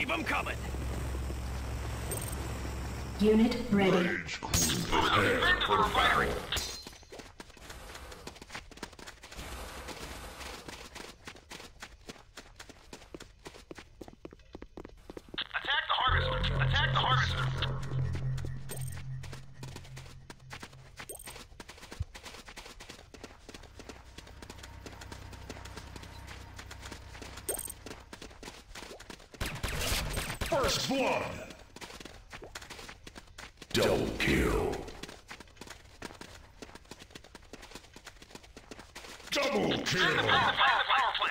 Keep them coming. Unit ready. Prepare for battle. Attack the harvester! Attack the harvester! First blood. Double kill. Double kill. Power plant!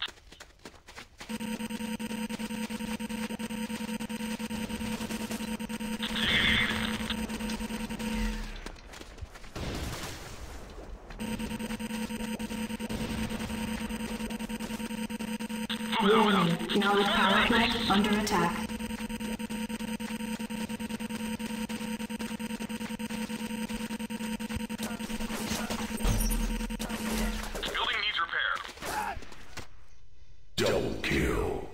Warning, knowledge power plant under attack. Building needs repair. Double kill.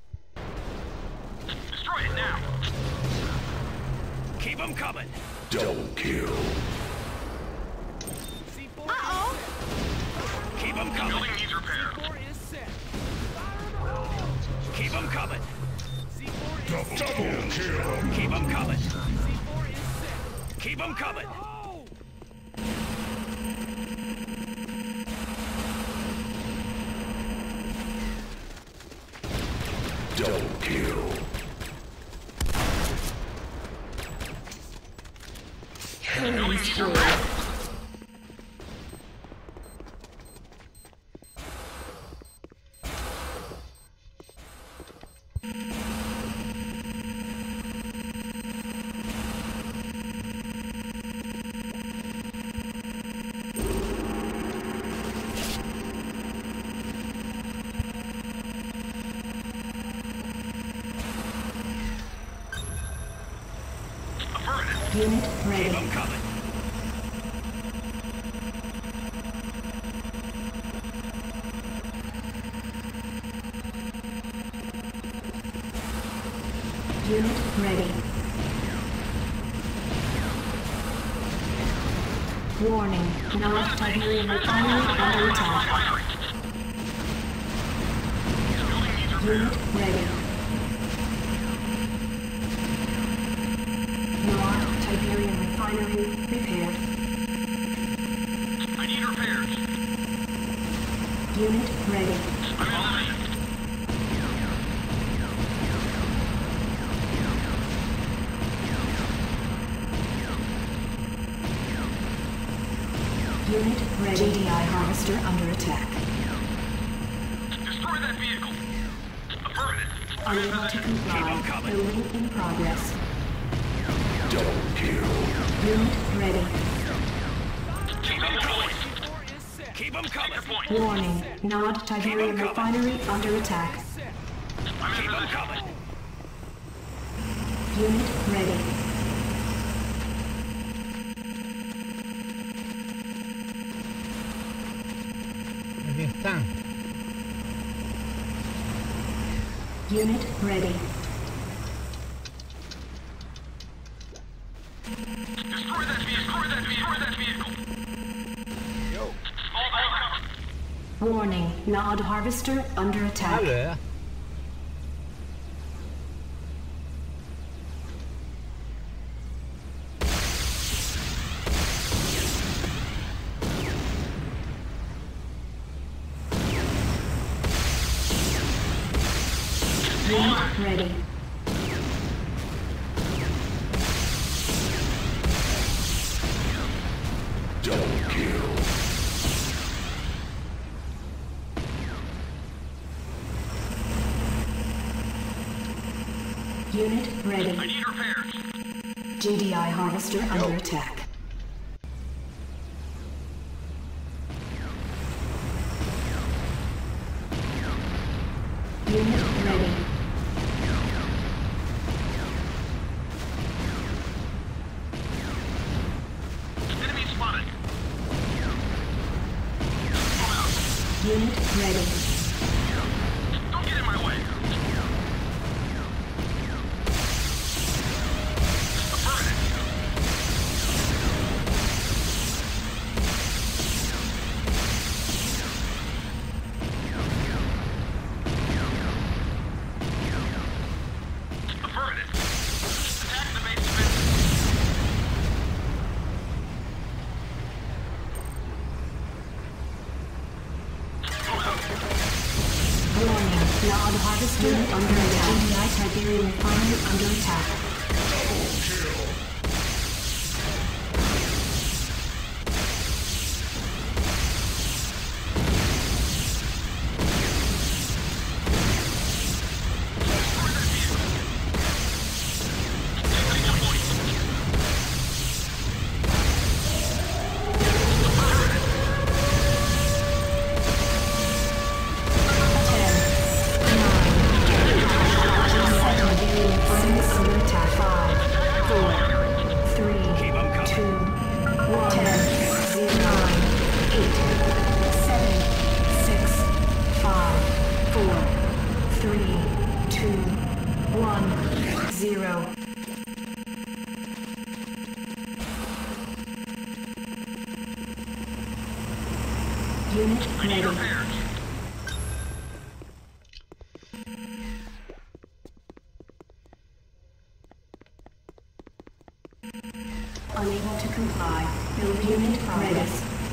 Destroy it now! Keep them coming. Double kill. Uh-oh! Keep them coming. Building needs repair. Keep them coming. Double kill. Keep them coming. Keep them coming. Double kill. Building needs repair. Unit Keep ready. them coming. Unit ready. Warning, North Tiberian refinery under attack. Unit ready. North Tiberian refinery repaired. I need repairs. Unit ready. I'm on it. Unit ready. GDI harvester under attack. Destroy that vehicle. Affirmative. Unable to comply. Building in progress. Double kill. Unit ready. Keep them coming. Keep them coming. Warning, Nod Tiberian refinery under attack. Keep them coming. Unit ready. Aquí están. Unit ready. Destroy that vehicle. Destroy that vehicle. Destroy that vehicle. Yo. All cover. Warning, Nod harvester under attack. Vale. Unit ready. Double kill. Unit I ready. need repairs. GDI harvester under attack. Unit ready. Enemy spotted. Unit ready. Don't get in my way. Warning, Log Harvester under attack. GDI Tiberium Refinery under attack. Double kill. Unit ready. Unable to comply. Build unit ready.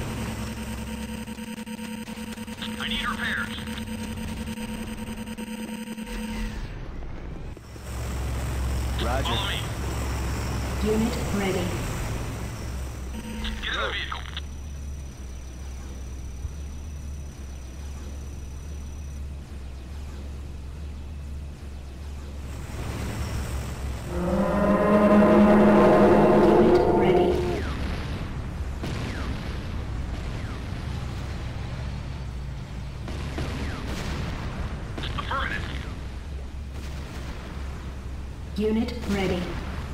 I need repairs. Roger. Follow me. Unit ready. Get in the vehicle. Unit ready. Affirmative. Unit ready.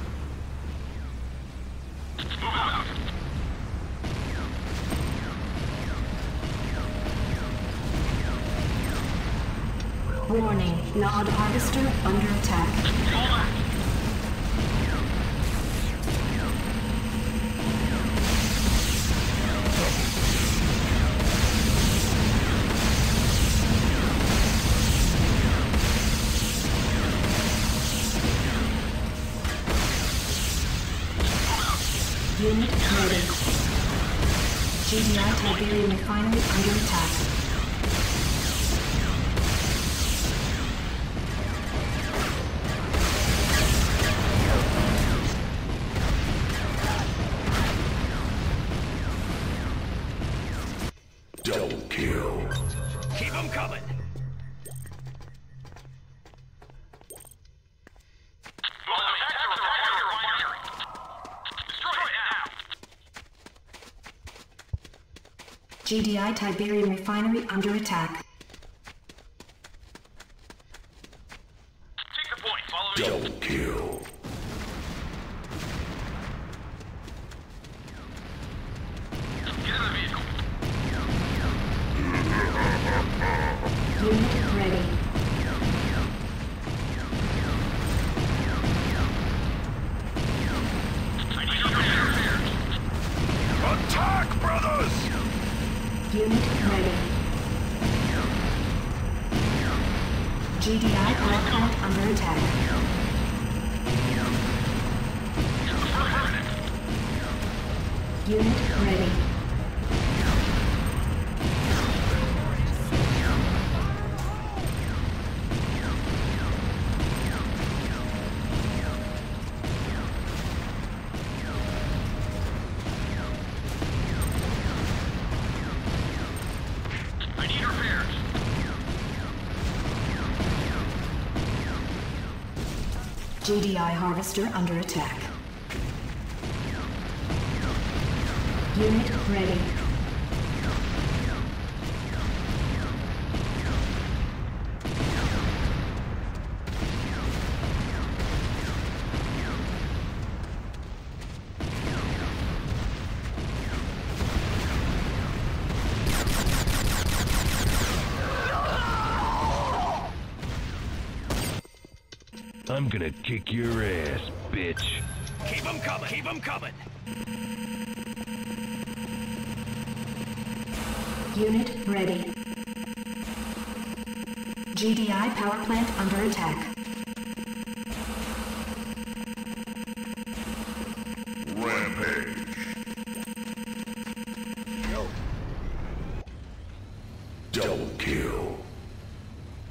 Move out. Warning, Nod Harvester under attack. Fall back. Unit ready. GDI Tiberium Refinery under attack. Double kill. Keep them coming. GDI Tiberium Refinery under attack. Take the point. Follow me. Double kill. Get in the vehicle. Unit ready. I need repairs. Attack, brothers! Unit ready. GDI power plant under attack. Unit ready. I need repairs. GDI Harvester under attack. Unit ready. I'm gonna kick your ass, bitch. Keep them coming. Keep them coming. Unit ready. GDI power plant under attack. Rampage. Double kill.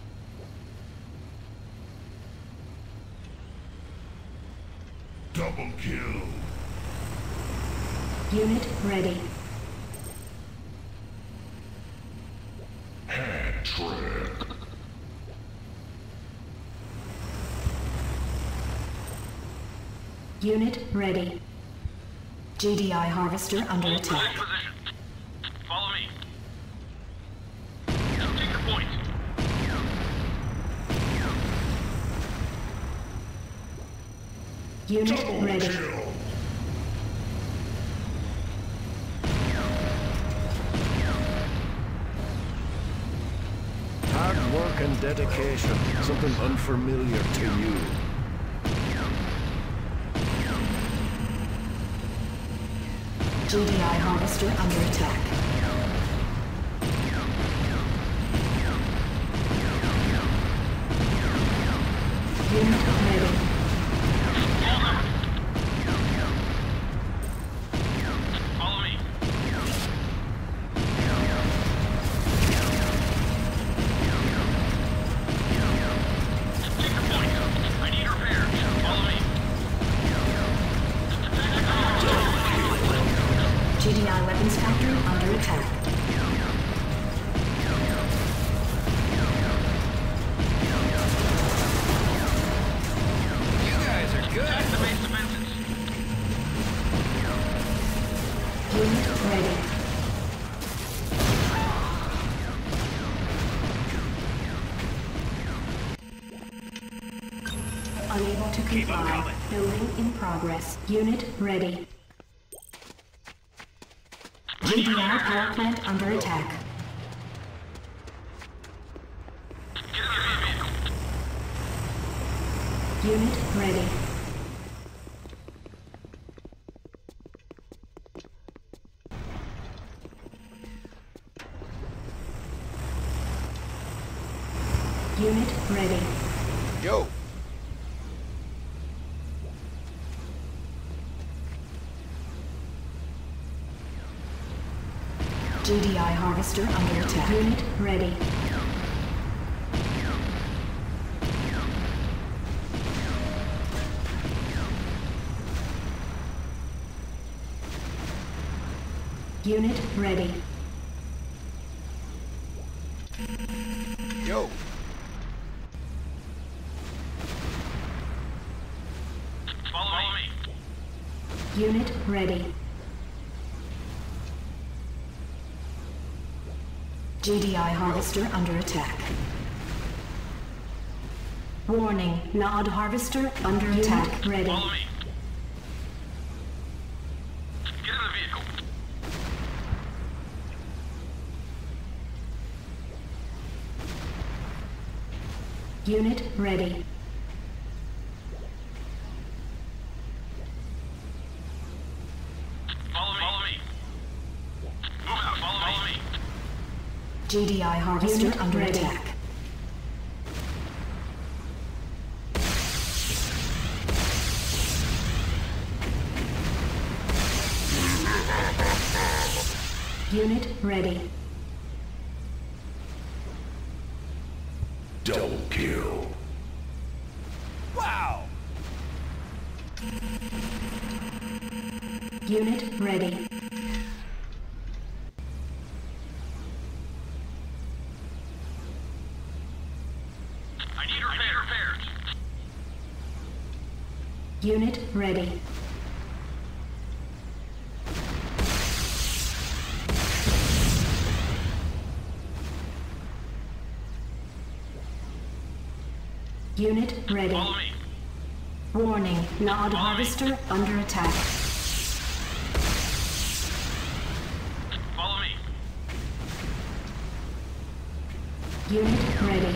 Double kill. Unit ready. Hat trick. Unit ready. GDI harvester under Hold attack. position. Follow me. Take the point. Unit Double ready. kill. Hard work and dedication. Something unfamiliar to you. GDI harvester under attack. Unit ready. Follow me. Take the point. I need repairs. Follow me. GDI weapons factory under attack. You guys are good. Attack the base defenses. Unit ready. Unable to Keep 'em comply. coming. Building in progress. Unit ready. GDI power plant under attack. Get in the vehicle. Unit ready. Unit ready. Yo. GDI harvester under attack. Unit ready. Unit ready. Yo. Follow me. Unit ready. GDI harvester under attack. Warning, Nod harvester under attack. Ready. Follow me. Get in the vehicle. Unit ready. Follow me. Move out. Follow me. GDI harvester under attack. Unit ready. Double kill. Wow. Unit ready. I need repairs. Unit ready. Unit ready. Follow me. Warning, Nod harvester under attack. Follow me. Unit ready.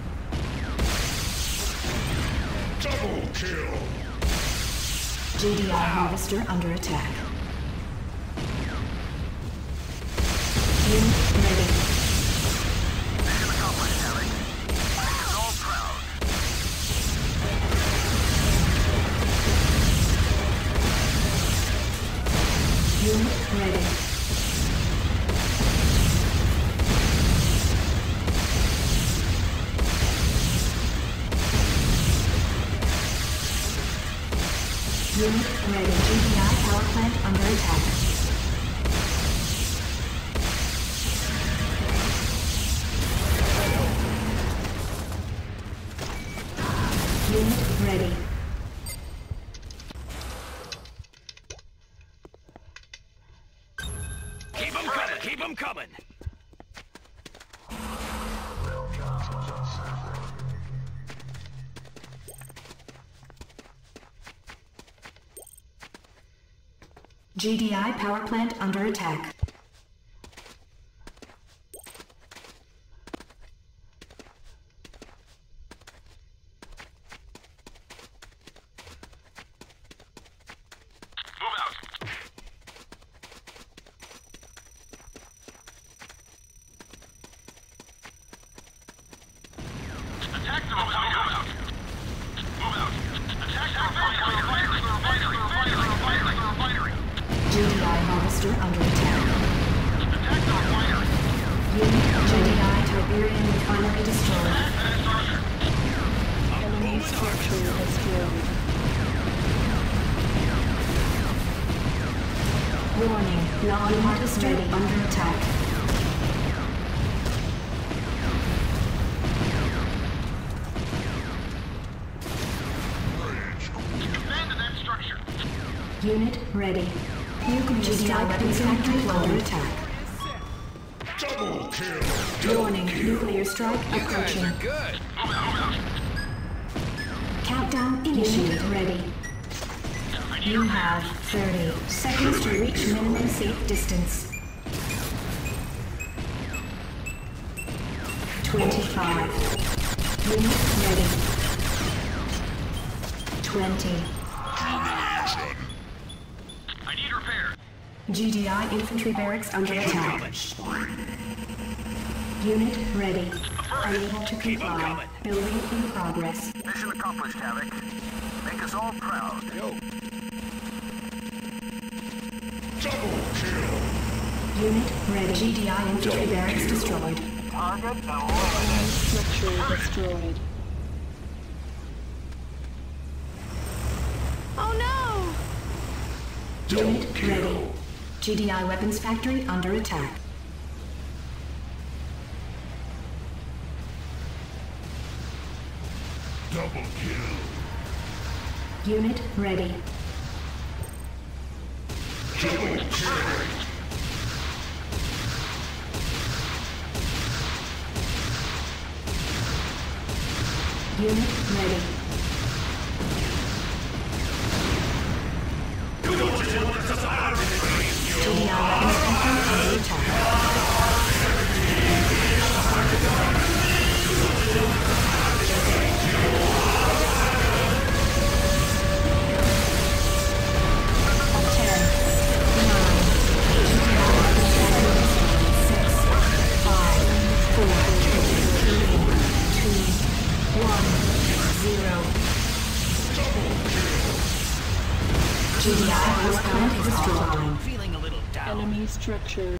Double kill. GDI harvester under attack. Unit ready. Unit ready. Unit ready. GDI power plant under attack. Unit ready. Keep them coming! Keep them coming! GDI power plant under attack. Move out. Attack the refinery. Move out. Attack the refinery. GDI harvester under attack. Attack the refinery. Unit GDI Tiberian refinery destroyed. Enemy structure destroyed. Warning, non-harvester under attack. Abandon that structure. Unit ready. Nuclear GDI weapons factory under attack. Double kill. Warning, nuclear strike approaching. Good! Move out. Countdown initiated. Ready. You have 30 seconds to reach minimum safe distance. 25. Unit ready. 20. I need repair. GDI infantry barracks under attack. Unit ready. Unable to comply. coming. Building in progress. Mission accomplished, Havoc. Make us all proud. Double kill. Unit ready. GDI infantry barracks destroyed. Target eliminated. Structure destroyed. Oh no! Unit ready. GDI weapons factory under attack. Double kill. Unit ready. Double kill. Unit ready. GDI weapons factory under attack. GDI power plant is offline. Feeling a little down. Enemy structure